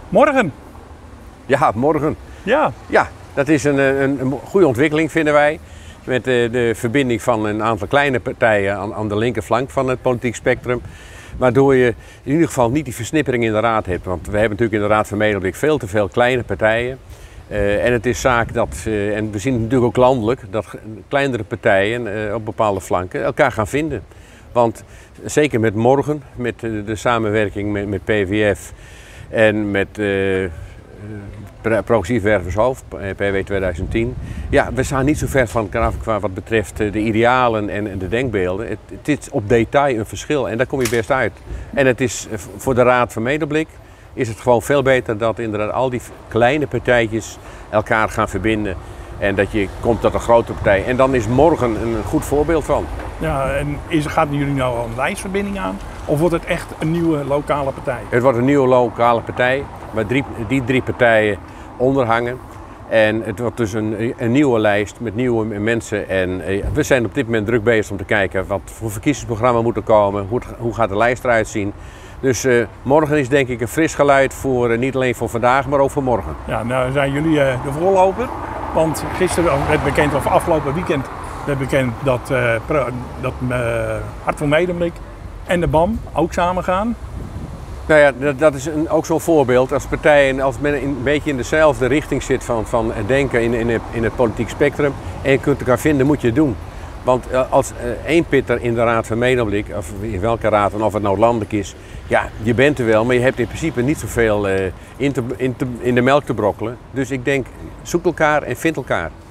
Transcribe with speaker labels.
Speaker 1: Morgen.
Speaker 2: Ja, morgen.
Speaker 1: Ja.
Speaker 2: Ja, dat is een goede ontwikkeling vinden wij. Met de verbinding van een aantal kleine partijen aan de linkerflank van het politiek spectrum. Waardoor je in ieder geval niet die versnippering in de raad hebt. Want we hebben natuurlijk in de Raad van Medemblik veel te veel kleine partijen. En het is zaak dat, en we zien het natuurlijk ook landelijk, dat kleinere partijen op bepaalde flanken elkaar gaan vinden. Want zeker met morgen, met de samenwerking met PVV en met Progressief Wervershoofd, PW 2010. Ja, we staan niet zo ver van elkaar af qua wat betreft de idealen en de denkbeelden. Het is op detail een verschil en daar kom je best uit. En het is voor de Raad van Medemblik is het gewoon veel beter dat inderdaad al die kleine partijtjes elkaar gaan verbinden. En dat je komt tot een grote partij. En dan is morgen een goed voorbeeld van.
Speaker 1: Ja, en gaat jullie nou al een lijstverbinding aan? Of wordt het echt een nieuwe lokale partij?
Speaker 2: Het wordt een nieuwe lokale partij, waar die drie partijen onder hangen. En het wordt dus een nieuwe lijst met nieuwe mensen. En we zijn op dit moment druk bezig om te kijken wat voor verkiezingsprogramma moet er komen. Hoe gaat de lijst eruit zien? Dus morgen is denk ik een fris geluid voor niet alleen voor vandaag, maar ook voor morgen.
Speaker 1: Ja, nou zijn jullie de voorloper. Want gisteren werd bekend, of afgelopen weekend werd bekend dat Hart van Medemblik en de BAM ook samen gaan.
Speaker 2: Nou ja, dat is ook zo'n voorbeeld. Als partijen, als men een beetje in dezelfde richting zit van denken in het politiek spectrum en je kunt elkaar vinden, moet je het doen. Want als één pitter in de Raad van Medemblik, of in welke raad, en of het nou landelijk is, ja, je bent er wel, maar je hebt in principe niet zoveel in de melk te brokkelen. Dus ik denk, zoek elkaar en vind elkaar.